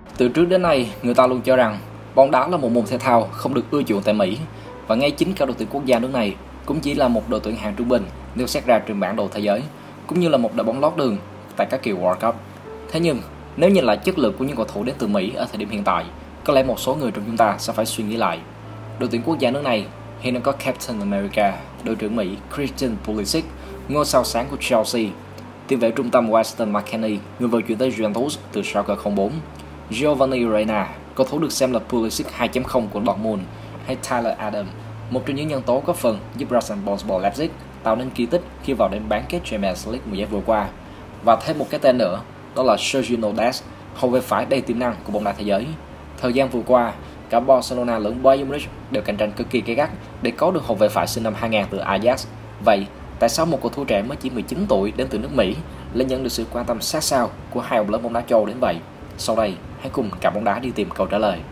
Từ trước đến nay, người ta luôn cho rằng bóng đá là một môn thể thao không được ưa chuộng tại Mỹ, và ngay chính cả đội tuyển quốc gia nước này cũng chỉ là một đội tuyển hạng trung bình nếu xét ra trên bản đồ thế giới, cũng như là một đội bóng lót đường tại các kỳ World Cup. Thế nhưng, nếu nhìn lại chất lượng của những cầu thủ đến từ Mỹ ở thời điểm hiện tại, có lẽ một số người trong chúng ta sẽ phải suy nghĩ lại. Đội tuyển quốc gia nước này hiện đang có Captain America, đội trưởng Mỹ Christian Pulisic, ngôi sao sáng của Chelsea, tiền vệ trung tâm Weston McKennie, người vừa chuyển tới Juventus từ Schalke 04, Giovanni Reina, cầu thủ được xem là Pulisic 2.0 của Dortmund, hay Tyler Adams, một trong những nhân tố góp phần giúp Rasenball Leipzig tạo nên kỳ tích khi vào đến bán kết Champions League mùa giải vừa qua. Và thêm một cái tên nữa, đó là Sergiño Dest, hậu vệ phải đầy tiềm năng của bóng đá thế giới. Thời gian vừa qua, cả Barcelona lẫn Bayern Munich đều cạnh tranh cực kỳ gay gắt để có được hậu vệ phải sinh năm 2000 từ Ajax. Vậy, tại sao một cầu thủ trẻ mới chỉ 19 tuổi đến từ nước Mỹ lại nhận được sự quan tâm sát sao của hai ông lớn bóng đá châu Âu đến vậy? Sau đây, hãy cùng cả bóng đá đi tìm câu trả lời.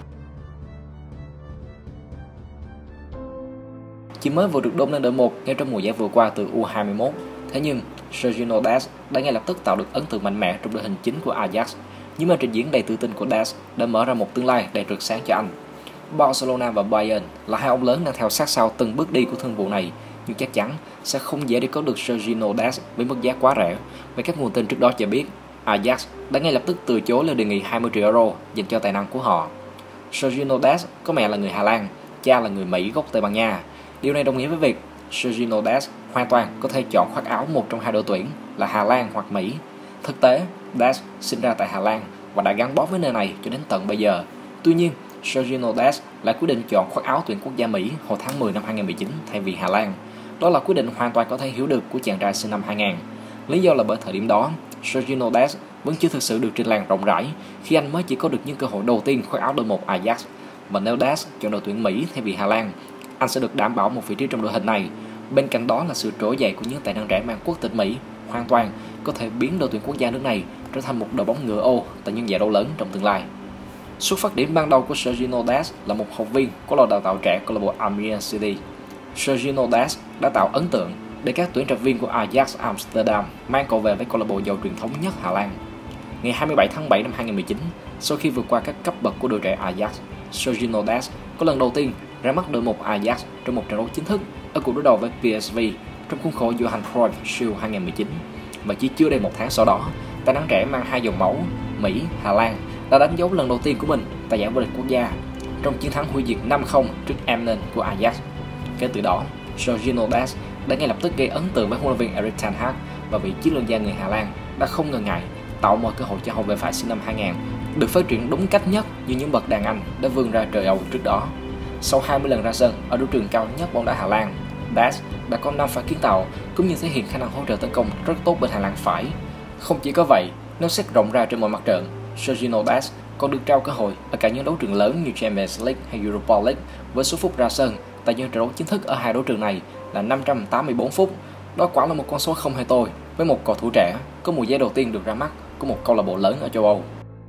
Chỉ mới vừa được đôn lên đội 1 ngay trong mùa giải vừa qua từ U21, thế nhưng Sergiño Dest đã ngay lập tức tạo được ấn tượng mạnh mẽ trong đội hình chính của Ajax. Những màn trình diễn đầy tự tin của Dest đã mở ra một tương lai đầy rực sáng cho anh. Barcelona và Bayern là hai ông lớn đang theo sát sau từng bước đi của thương vụ này, nhưng chắc chắn sẽ không dễ để có được Sergiño Dest với mức giá quá rẻ. Và các nguồn tin trước đó cho biết, Ajax đã ngay lập tức từ chối lời đề nghị 20 triệu euro dành cho tài năng của họ. Sergiño Dest có mẹ là người Hà Lan, cha là người Mỹ gốc Tây Ban Nha. Điều này đồng nghĩa với việc Sergiño Dest hoàn toàn có thể chọn khoác áo một trong hai đội tuyển là Hà Lan hoặc Mỹ. Thực tế, Dest sinh ra tại Hà Lan và đã gắn bó với nơi này cho đến tận bây giờ. Tuy nhiên, Sergiño Dest lại quyết định chọn khoác áo tuyển quốc gia Mỹ hồi tháng 10 năm 2019 thay vì Hà Lan. Đó là quyết định hoàn toàn có thể hiểu được của chàng trai sinh năm 2000. Lý do là bởi thời điểm đó, Sergiño Dest vẫn chưa thực sự được trên làng rộng rãi khi anh mới chỉ có được những cơ hội đầu tiên khoác áo đội 1 Ajax. Và nếu Dest chọn đội tuyển Mỹ thay vì Hà Lan, anh sẽ được đảm bảo một vị trí trong đội hình này. Bên cạnh đó là sự trỗi dậy của những tài năng trẻ mang quốc tịch Mỹ, hoàn toàn có thể biến đội tuyển quốc gia nước này trở thành một đội bóng ngựa ô tại những giải đấu lớn trong tương lai. Xuất phát điểm ban đầu của Sergiño Dest là một học viên của lò đào tạo trẻ câu lạc bộ Almere City. Sergiño Dest đã tạo ấn tượng để các tuyển trạch viên của Ajax Amsterdam mang cậu về với câu lạc bộ giàu truyền thống nhất Hà Lan. Ngày 27 tháng 7 năm 2019, sau khi vượt qua các cấp bậc của đội trẻ Ajax, Sergiño Dest có lần đầu tiên ra mắt đội 1 Ajax trong một trận đấu chính thức ở cuộc đối đầu với PSV trong khuôn khổ Johan Cruyff Shield 2019. Và chỉ chưa đầy một tháng sau đó, tài năng trẻ mang hai dòng máu Mỹ, Hà Lan đã đánh dấu lần đầu tiên của mình tại giải vô địch quốc gia trong chiến thắng hủy diệt 5-0 trước Emmen của Ajax. Kể từ đó, Sergiño Dest đã ngay lập tức gây ấn tượng với huấn luyện viên Erik ten Hag, và vị chiến lược gia người Hà Lan đã không ngần ngại tạo mọi cơ hội cho hậu vệ phải sinh năm 2000 được phát triển đúng cách nhất như những bậc đàn anh đã vươn ra trời Âu trước đó. Sau 20 lần ra sân ở đấu trường cao nhất bóng đá Hà Lan, Dest đã có 5 pha kiến tạo cũng như thể hiện khả năng hỗ trợ tấn công rất tốt bên Hà Lan phải. Không chỉ có vậy, nếu xét rộng ra trên mọi mặt trận, Sergiño Dest còn được trao cơ hội ở cả những đấu trường lớn như Champions League hay Europa League với số phút ra sân tại những trận đấu chính thức ở hai đấu trường này là 584 phút. Đó quả là một con số không hề tồi với một cầu thủ trẻ có mùa giải đầu tiên được ra mắt của một câu lạc bộ lớn ở châu Âu.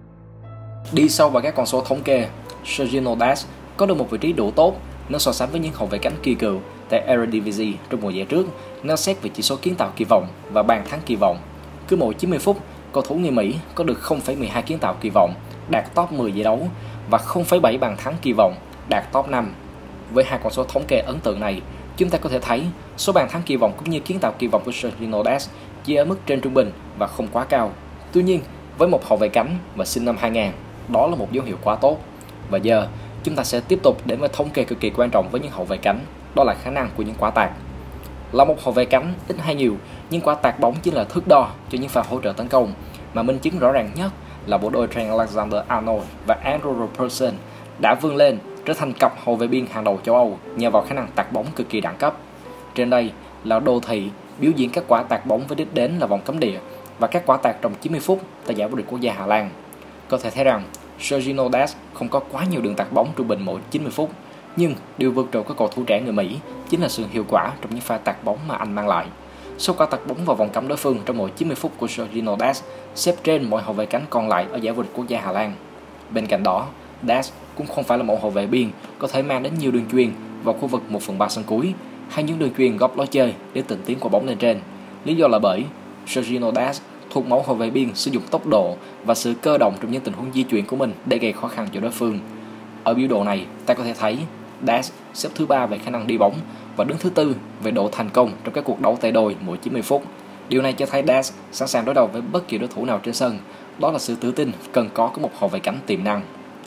Đi sâu vào các con số thống kê, Sergiño Dest có được một vị trí đủ tốt nếu so sánh với những hậu vệ cánh kỳ cựu tại Eredivisie trong mùa giải trước nếu xét về chỉ số kiến tạo kỳ vọng và bàn thắng kỳ vọng. Cứ mỗi 90 phút, cầu thủ người Mỹ có được 0,12 kiến tạo kỳ vọng, đạt top 10 giải đấu, và 0,7 bàn thắng kỳ vọng, đạt top 5. Với hai con số thống kê ấn tượng này, chúng ta có thể thấy số bàn thắng kỳ vọng cũng như kiến tạo kỳ vọng của Sergiño Dest chỉ ở mức trên trung bình và không quá cao. Tuy nhiên, với một hậu vệ cánh và sinh năm 2000, đó là một dấu hiệu quá tốt. Và giờ, chúng ta sẽ tiếp tục đến với thống kê cực kỳ quan trọng với những hậu vệ cánh, đó là khả năng của những quả tạt. Là một hậu vệ cánh ít hay nhiều, những quả tạt bóng chính là thước đo cho những pha hỗ trợ tấn công, mà minh chứng rõ ràng nhất là bộ đôi Trent Alexander-Arnold và Andrew Robertson đã vươn lên trở thành cặp hậu vệ biên hàng đầu châu Âu nhờ vào khả năng tạt bóng cực kỳ đẳng cấp. Trên đây là đồ thị biểu diễn các quả tạt bóng với đích đến là vòng cấm địa và các quả tạt trong 90 phút tại giải vô địch quốc gia Hà Lan. Có thể thấy rằng Sergiño Dest không có quá nhiều đường tạt bóng trung bình mỗi 90 phút, nhưng điều vượt trội của cầu thủ trẻ người Mỹ chính là sự hiệu quả trong những pha tạt bóng mà anh mang lại. Số quả tạt bóng vào vòng cấm đối phương trong mỗi 90 phút của Sergiño Dest xếp trên mọi hậu vệ cánh còn lại ở giải vô địch quốc gia Hà Lan. Bên cạnh đó, Dest cũng không phải là một hậu vệ biên có thể mang đến nhiều đường chuyền vào khu vực 1/3 sân cuối hay những đường chuyền góp lối chơi để tịnh tiến quả bóng lên trên. Lý do là bởi Sergiño Dest thuộc mẫu hậu vệ biên sử dụng tốc độ và sự cơ động trong những tình huống di chuyển của mình để gây khó khăn cho đối phương. Ở biểu đồ này, ta có thể thấy Dash xếp thứ 3 về khả năng đi bóng và đứng thứ 4 về độ thành công trong các cuộc đấu tay đôi mỗi 90 phút. Điều này cho thấy Dash sẵn sàng đối đầu với bất kỳ đối thủ nào trên sân. Đó là sự tự tin cần có của một hậu vệ cánh tiềm năng.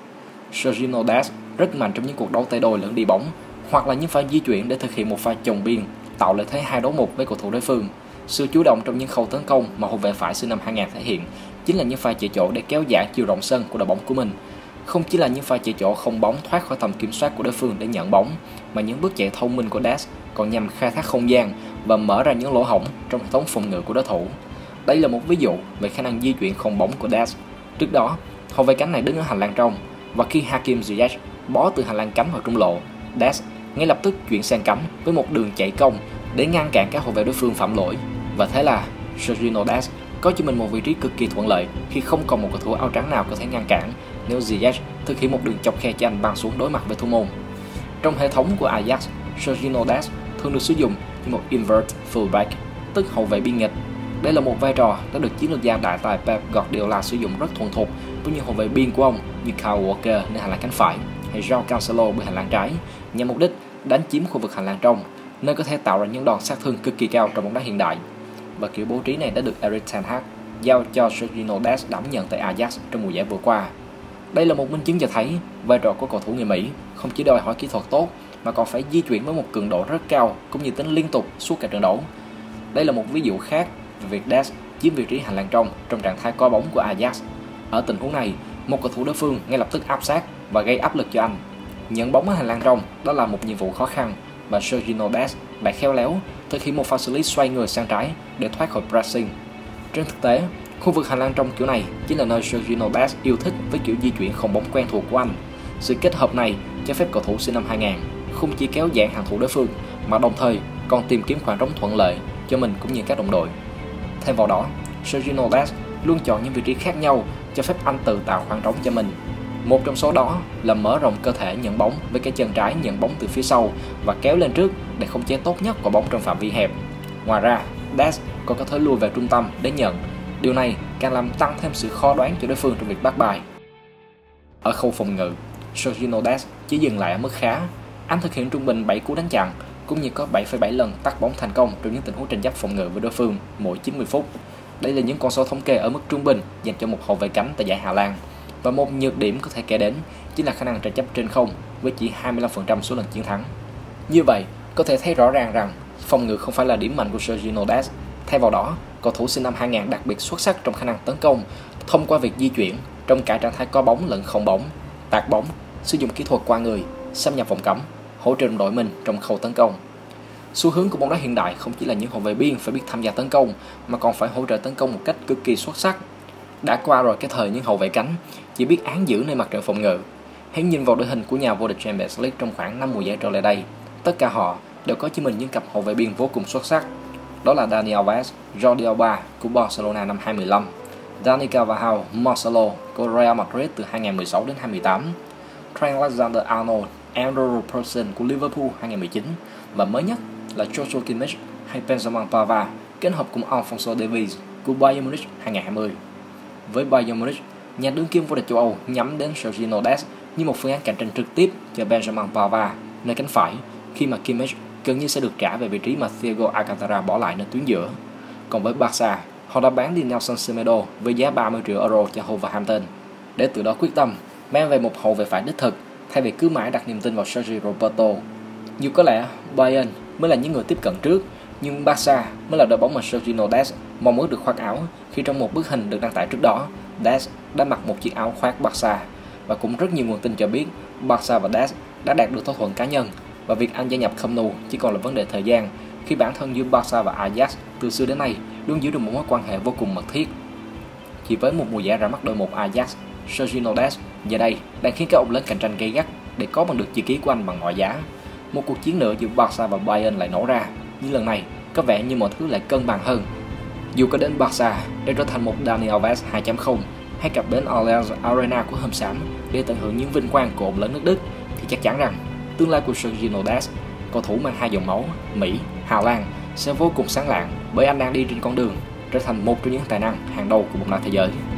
Sergio Dash rất mạnh trong những cuộc đấu tay đôi lẫn đi bóng, hoặc là những pha di chuyển để thực hiện một pha chồng biên, tạo lợi thế 2 đấu 1 với cầu thủ đối phương. Sự chủ động trong những khâu tấn công mà hậu vệ phải sinh năm 2000 thể hiện chính là những pha chạy chỗ để kéo giãn chiều rộng sân của đội bóng của mình. Không chỉ là những pha chạy chỗ không bóng thoát khỏi tầm kiểm soát của đối phương để nhận bóng, mà những bước chạy thông minh của Dash còn nhằm khai thác không gian và mở ra những lỗ hổng trong hệ thống phòng ngự của đối thủ. Đây là một ví dụ về khả năng di chuyển không bóng của Dash. Trước đó, hậu vệ cánh này đứng ở hành lang trong, và khi Hakim Ziyech bó từ hành lang cánh vào trung lộ, Dash ngay lập tức chuyển sang cánh với một đường chạy công để ngăn cản các hậu vệ đối phương phạm lỗi. Và thế là Sergio Dash có cho mình một vị trí cực kỳ thuận lợi khi không còn một cầu thủ áo trắng nào có thể ngăn cản nếu Ziyech thực hiện một đường chọc khe cho anh băng xuống đối mặt với thủ môn. Trong hệ thống của Ajax, Sergio Dash thường được sử dụng như một invert fullback, tức hậu vệ biên nghịch. Đây là một vai trò đã được chiến lược gia đại tài Pep Guardiola sử dụng rất thuần thục với những hậu vệ biên của ông như Kyle Walker nơi hành lang cánh phải hay João Cancelo bên hành lang trái, nhằm mục đích đánh chiếm khu vực hành lang trong, nơi có thể tạo ra những đòn sát thương cực kỳ cao trong bóng đá hiện đại. Và kiểu bố trí này đã được Erik ten Hag giao cho Sergio Dash đảm nhận tại Ajax trong mùa giải vừa qua. Đây là một minh chứng cho thấy vai trò của cầu thủ người Mỹ không chỉ đòi hỏi kỹ thuật tốt mà còn phải di chuyển với một cường độ rất cao cũng như tính liên tục suốt cả trận đấu. Đây là một ví dụ khác về việc Dash chiếm vị trí hành lang trong trạng thái có bóng của Ajax. Ở tình huống này, một cầu thủ đối phương ngay lập tức áp sát và gây áp lực cho anh. Nhận bóng ở hành lang trong đó là một nhiệm vụ khó khăn, và Sergio Dash đã khéo léo thực hiện một pha xử lý xoay người sang trái để thoát khỏi pressing. Trên thực tế, khu vực hành lang trong kiểu này chính là nơi Sergio Dash yêu thích với kiểu di chuyển không bóng quen thuộc của anh. Sự kết hợp này cho phép cầu thủ sinh năm 2000 không chỉ kéo giãn hàng thủ đối phương mà đồng thời còn tìm kiếm khoảng trống thuận lợi cho mình cũng như các đồng đội. Thêm vào đó, Sergio Dash luôn chọn những vị trí khác nhau cho phép anh tự tạo khoảng trống cho mình. Một trong số đó là mở rộng cơ thể nhận bóng với cái chân trái nhận bóng từ phía sau và kéo lên trước để khống chế tốt nhất quả bóng trong phạm vi hẹp. Ngoài ra, Dash còn có thể lùi về trung tâm để nhận. Điều này càng làm tăng thêm sự khó đoán cho đối phương trong việc bắt bài. Ở khâu phòng ngự, Sergio Dash chỉ dừng lại ở mức khá. Anh thực hiện trung bình 7 cú đánh chặn, cũng như có 7,7 lần tắt bóng thành công trong những tình huống tranh chấp phòng ngự với đối phương mỗi 90 phút. Đây là những con số thống kê ở mức trung bình dành cho một hậu vệ cánh tại giải Hà Lan. Và một nhược điểm có thể kể đến chính là khả năng tranh chấp trên không với chỉ 25% số lần chiến thắng. Như vậy, có thể thấy rõ ràng rằng phòng ngự không phải là điểm mạnh của Sergio Dash. Thay vào đó, cầu thủ sinh năm 2000 đặc biệt xuất sắc trong khả năng tấn công thông qua việc di chuyển trong cả trạng thái có bóng lẫn không bóng, tạt bóng, sử dụng kỹ thuật qua người, xâm nhập vòng cấm, hỗ trợ đồng đội mình trong khâu tấn công. Xu hướng của bóng đá hiện đại không chỉ là những hậu vệ biên phải biết tham gia tấn công mà còn phải hỗ trợ tấn công một cách cực kỳ xuất sắc. Đã qua rồi cái thời những hậu vệ cánh chỉ biết án giữ nơi mặt trận phòng ngự. Hãy nhìn vào đội hình của nhà vô địch Champions League trong khoảng 5 mùa giải trở lại đây. Tất cả họ đều có cho mình những cặp hậu vệ biên vô cùng xuất sắc. Đó là Dani Alves, Jordi Alba của Barcelona năm 2015, Dani Carvajal, Marcelo của Real Madrid từ 2016 đến 2018, Trent Alexander-Arnold, Andrew Robertson của Liverpool 2019 và mới nhất là Joshua Kimmich hay Benjamin Pavard kết hợp cùng Alphonso Davies của Bayern Munich 2020. Với Bayern Munich, nhà đương kim vô địch châu Âu nhắm đến Sergio Dash như một phương án cạnh tranh trực tiếp cho Benjamin Pavard nơi cánh phải, khi mà Kimmich gần như sẽ được trả về vị trí mà Thiago Alcantara bỏ lại nơi tuyến giữa. Còn với Barca, họ đã bán đi Nelson Semedo với giá 30 triệu euro cho Wolverhampton để từ đó quyết tâm mang về một hậu vệ phải đích thực thay vì cứ mãi đặt niềm tin vào Sergio Roberto. Dù có lẽ Bayern mới là những người tiếp cận trước, nhưng Barca mới là đội bóng mà Sergio Dash mong ước được khoác áo khi trong một bức hình được đăng tải trước đó, Dash đã mặc một chiếc áo khoác Barca. Và cũng rất nhiều nguồn tin cho biết Barca và Dash đã đạt được thỏa thuận cá nhân và việc anh gia nhập Camp Nou chỉ còn là vấn đề thời gian, khi bản thân giữa Barca và Ajax từ xưa đến nay luôn giữ được một mối quan hệ vô cùng mật thiết. Chỉ với một mùa giải ra mắt đội 1 Ajax, Sergio Dash giờ đây đang khiến các ông lớn cạnh tranh gay gắt để có bằng được chữ ký của anh bằng mọi giá. Một cuộc chiến nữa giữa Barca và Bayern lại nổ ra, nhưng lần này có vẻ như mọi thứ lại cân bằng hơn. Dù có đến Barca để trở thành một Dani Alves 2.0 hay cặp đến Allianz Arena của Hầm Xám để tận hưởng những vinh quang của ông lớn nước Đức, thì chắc chắn rằng tương lai của Sergio Dash, cầu thủ mang hai dòng máu Mỹ, Hà Lan, sẽ vô cùng sáng lạng, bởi anh đang đi trên con đường trở thành một trong những tài năng hàng đầu của bóng đá thế giới.